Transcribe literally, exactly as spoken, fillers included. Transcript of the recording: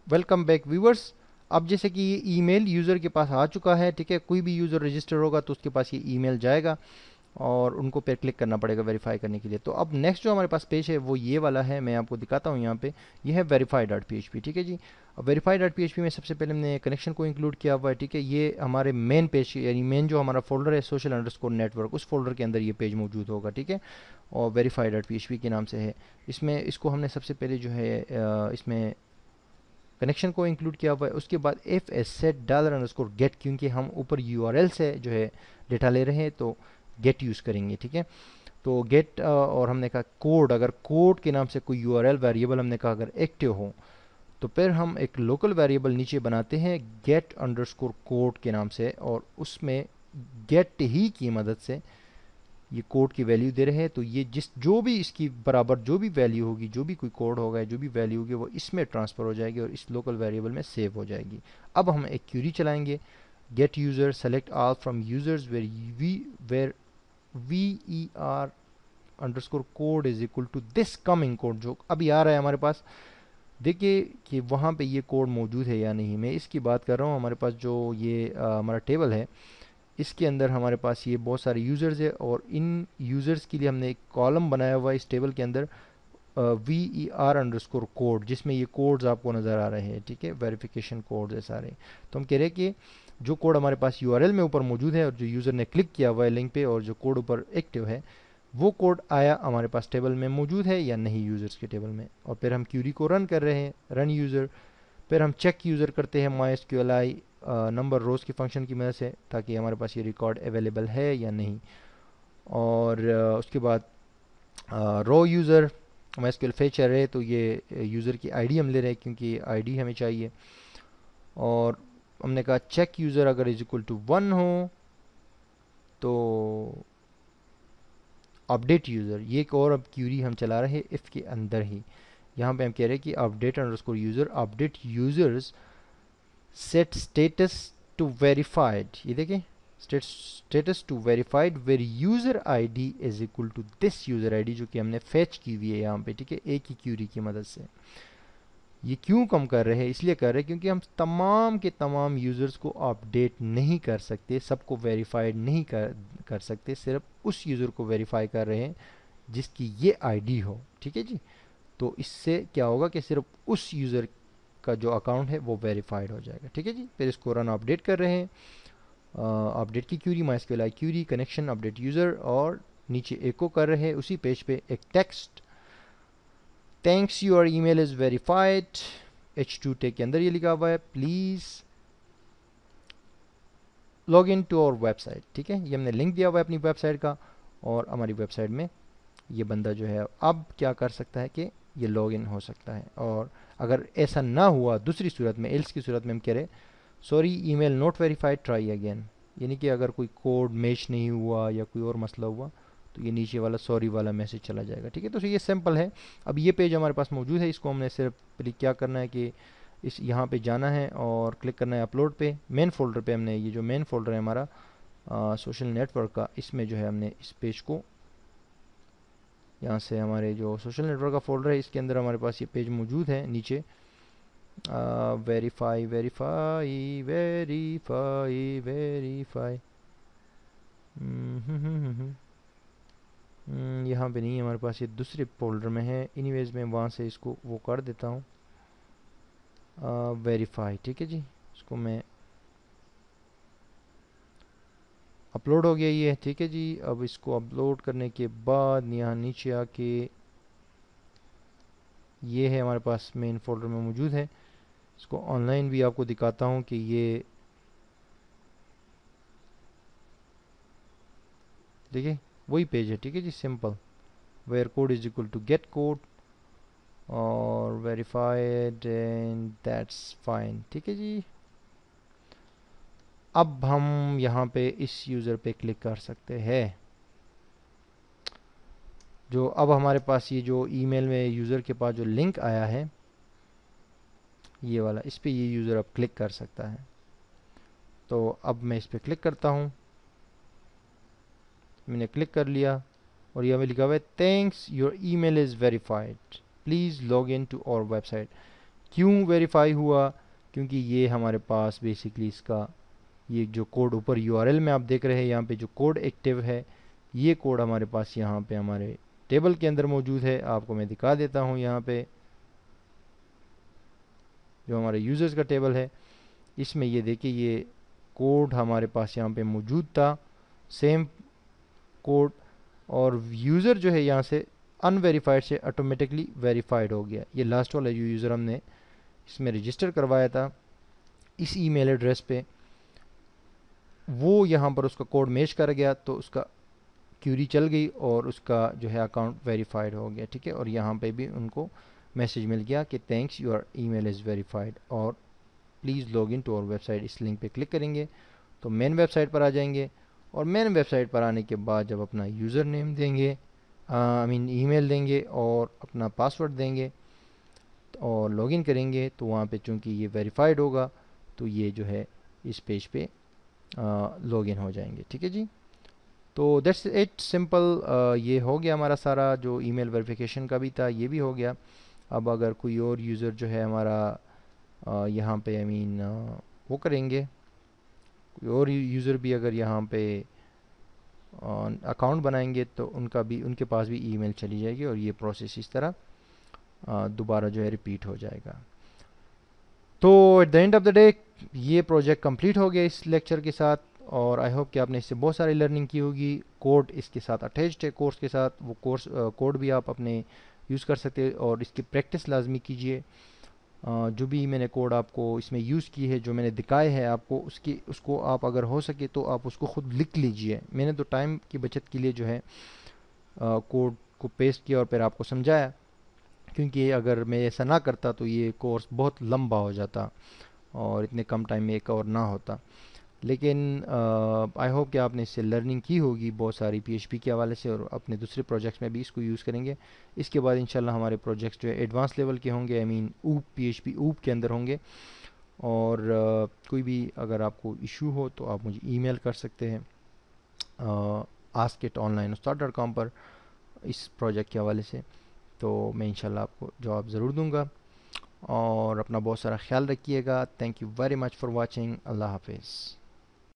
Welcome back viewers. अब जैसे कि ये ईमेल यूज़र के पास आ चुका है, ठीक है। कोई भी यूज़र रजिस्टर होगा तो उसके पास ये ईमेल जाएगा और उनको पे क्लिक करना पड़ेगा वेरीफाई करने के लिए। तो अब नेक्स्ट जो हमारे पास पेज है वो ये वाला है, मैं आपको दिखाता हूँ यहाँ पे। ये है verify dot P H P, ठीक है जी। अब verify dot P H P में सबसे पहले हमने कनेक्शन को इंक्लूड किया हुआ है, ठीक है। ये हमारे मेन पेज यानी मेन जो हमारा फोल्डर है सोशल अंडरस्कोर नेटवर्क, उस फोल्डर के अंदर ये पेज मौजूद होगा, ठीक है। और verify dot P H P के नाम से है। इसमें इसको हमने सबसे पहले जो है अ, इसमें कनेक्शन को इंक्लूड किया हुआ है। उसके बाद F S set dollar underscore get, क्योंकि हम ऊपर यू आर एल से जो है डेटा ले रहे हैं तो गेट यूज़ करेंगे, ठीक है। तो गेट और हमने कहा कोड, अगर कोड के नाम से कोई यू आर एल वेरिएबल हमने कहा अगर एक्टिव हो तो फिर हम एक लोकल वेरिएबल नीचे बनाते हैं गेट अंडरस्कोर कोड के नाम से, और उसमें गेट ही की मदद से ये कोड की वैल्यू दे रहे हैं। तो ये जिस जो भी इसकी बराबर जो भी वैल्यू होगी, जो भी कोई कोड होगा, जो भी वैल्यू होगी वो इसमें ट्रांसफ़र हो जाएगी और इस लोकल वेरिएबल में सेव हो जाएगी। अब हम एक क्यूरी चलाएंगे, get user select all from users where V where V E R underscore code is equal to this coming code, जो अभी आ रहा है हमारे पास। देखिए कि वहाँ पे ये कोड मौजूद है या नहीं। मैं इसकी बात कर रहा हूँ। हमारे पास जो ये आ, हमारा टेबल है, इसके अंदर हमारे पास ये बहुत सारे यूज़र्स है और इन यूज़र्स के लिए हमने एक कॉलम बनाया हुआ है इस टेबल के अंदर, V E R underscore code, जिसमें ये कोड्स आपको नज़र आ रहे हैं, ठीक है। वेरिफिकेशन कोड्स है सारे। तो हम कह रहे हैं कि जो कोड हमारे पास यू आर एल में ऊपर मौजूद है और जो यूज़र ने क्लिक किया हुआ है लिंक पे और जो कोड ऊपर एक्टिव है, वो कोड आया हमारे पास टेबल में मौजूद है या नहीं यूज़र्स के टेबल में। और फिर हम क्यूरी को रन कर रहे हैं, रन यूज़र। फिर हम चेक यूज़र करते हैं my S Q L I number rows की फंक्शन की मदद से, ताकि हमारे पास ये रिकॉर्ड अवेलेबल है या नहीं। और uh, उसके बाद row user my S Q L fetch है, तो ये यूज़र की आईडी हम ले रहे हैं क्योंकि आईडी हमें चाहिए। और हमने कहा चेक यूज़र अगर इज इक्वल टू वन हो तो अपडेट यूज़र, ये एक और अब क्यूरी हम चला रहे हैं इफ़ के अंदर ही। यहाँ पे हम कह रहे हैं कि update underscore user update users set status to verified, ये देखें status to verified where user ID is equal to this user ID, जो कि हमने फैच की हुई है यहाँ पे, ठीक है, एक ही क्यूरी की मदद से। ये क्यों कम कर रहे हैं? इसलिए कर रहे हैं क्योंकि हम तमाम के तमाम यूज़र्स को अपडेट नहीं कर सकते, सबको वेरीफाइड नहीं कर कर सकते, सिर्फ उस यूज़र को वेरीफाई कर रहे हैं जिसकी ये आईडी हो, ठीक है जी। तो इससे क्या होगा कि सिर्फ उस यूज़र का जो अकाउंट है वो वेरीफाइड हो जाएगा, ठीक है जी। फिर इसको रन अपडेट कर रहे हैं, अपडेट uh, की query my S Q L I query connection update user, और नीचे एको कर रहे हैं उसी पेज पे एक text, thanks your email is verified, H two tag के अंदर ये लिखा हुआ है please log in to our website, ठीक है। ये हमने लिंक दिया हुआ है अपनी वेबसाइट का, और हमारी वेबसाइट में ये बंदा जो है अब क्या कर सकता है कि ये लॉग इन हो सकता है। और अगर ऐसा ना हुआ दूसरी सूरत में, एल्स की सूरत में हम कह रहे sorry email not verified try again, यानी कि अगर कोई कोड मैच नहीं हुआ या कोई और मसला हुआ तो ये नीचे वाला सॉरी वाला मैसेज चला जाएगा, ठीक है। तो ये सिंपल है। अब ये पेज हमारे पास मौजूद है, इसको हमने सिर्फ क्या करना है कि इस यहाँ पे जाना है और क्लिक करना है अपलोड पे, मेन फोल्डर पे। हमने ये जो मेन फोल्डर है हमारा सोशल नेटवर्क का, इसमें जो है हमने इस पेज को यहाँ से, हमारे जो सोशल नेटवर्क का फोल्डर है इसके अंदर हमारे पास ये पेज मौजूद है नीचे, वेरीफाई वेरीफाई वेरीफाई वेरीफाई यहाँ पे नहीं है हमारे पास, ये दूसरे फोल्डर में है। एनीवेज में वहाँ से इसको वो कर देता हूँ वेरीफाई, ठीक है जी। इसको मैं अपलोड हो गया ये, ठीक है जी। अब इसको अपलोड करने के बाद यहाँ नीचे आके ये है हमारे पास मेन फोल्डर में मौजूद है। इसको ऑनलाइन भी आपको दिखाता हूँ कि ये देखिए वही पेज है, ठीक है जी, simple where code is equal to get code और वेरीफाइड एंड दैट्स फाइन, ठीक है जी। अब हम यहाँ पे इस यूज़र पे क्लिक कर सकते हैं। जो अब हमारे पास ये जो ईमेल में यूज़र के पास जो लिंक आया है ये वाला, इस पे ये यूज़र अब क्लिक कर सकता है। तो अब मैं इस पे क्लिक करता हूँ, मैंने क्लिक कर लिया और यहाँ पे लिखा हुआ है thanks your email is verified please log in to our website. क्यों वेरीफाई हुआ? क्योंकि ये हमारे पास बेसिकली इसका ये जो कोड ऊपर यूआरएल में आप देख रहे हैं, यहाँ पे जो कोड एक्टिव है, ये कोड हमारे पास यहाँ पे हमारे टेबल के अंदर मौजूद है। आपको मैं दिखा देता हूँ, यहाँ पे जो हमारे यूज़र्स का टेबल है, इसमें ये देखिए ये कोड हमारे पास यहाँ पे मौजूद था, सेम कोड, और यूज़र जो है यहाँ से अनवेरीफाइड से ऑटोमेटिकली वेरीफाइड हो गया। ये लास्ट वाला जो यूज़र हमने इसमें रजिस्टर करवाया था इस ईमेल एड्रेस पे, वो यहाँ पर उसका कोड मैच कर गया, तो उसका क्यूरी चल गई और उसका जो है अकाउंट वेरीफाइड हो गया, ठीक है। और यहाँ पे भी उनको मैसेज मिल गया कि thanks your email is verified और please log in to our website. इस लिंक पे क्लिक करेंगे तो मेन वेबसाइट पर आ जाएंगे, और मेन वेबसाइट पर आने के बाद जब अपना यूज़र नेम देंगे, आई मीन ईमेल देंगे और अपना पासवर्ड देंगे और लॉगिन करेंगे, तो वहाँ पे चूँकि ये वेरीफाइड होगा तो ये जो है इस पेज पे लॉगिन हो जाएंगे, ठीक है जी। तो दैट्स इट, सिंपल। ये हो गया हमारा सारा जो ईमेल वेरिफिकेशन का भी था, ये भी हो गया। अब अगर कोई और यूज़र जो है हमारा uh, यहाँ पे I I mean mean, uh, वो करेंगे, कोई और यूज़र भी अगर यहाँ पे अकाउंट बनाएंगे तो उनका भी उनके पास भी ईमेल चली जाएगी और ये प्रोसेस इस तरह uh, दोबारा जो है रिपीट हो जाएगा। तो at the end of the day ये प्रोजेक्ट कंप्लीट हो गया इस लेक्चर के साथ, और आई होप कि आपने इससे बहुत सारी लर्निंग की होगी। कोड इसके साथ अटैच्ड है कोर्स के साथ, वो कोर्स कोड भी आप अपने यूज़ कर सकते हैं और इसकी प्रैक्टिस लाजमी कीजिए। जो भी मैंने कोड आपको इसमें यूज़ की है, जो मैंने दिखाए हैं आपको, उसकी उसको आप अगर हो सके तो आप उसको ख़ुद लिख लीजिए। मैंने तो टाइम की बचत के लिए जो है कोड को पेस्ट किया और फिर आपको समझाया, क्योंकि अगर मैं ऐसा ना करता तो ये कोर्स बहुत लंबा हो जाता और इतने कम टाइम में एक और ना होता। लेकिन आई होप कि आपने इससे लर्निंग की होगी बहुत सारी पीएचपी के हवाले से, और अपने दूसरे प्रोजेक्ट्स में भी इसको यूज़ करेंगे। इसके बाद इंशाल्लाह हमारे प्रोजेक्ट्स जो है एडवांस लेवल के होंगे, आई मीन ऊप पीएचपी ऊप के अंदर होंगे। और uh, कोई भी अगर आपको इशू हो तो आप मुझे ईमेल कर सकते हैं ask it online Ustad dot com पर इस प्रोजेक्ट के हवाले से, तो मैं इंशाल्लाह आपको जवाब ज़रूर दूंगा। और अपना बहुत सारा ख्याल रखिएगा। Thank you very much for watching. अल्लाह हाफिज़।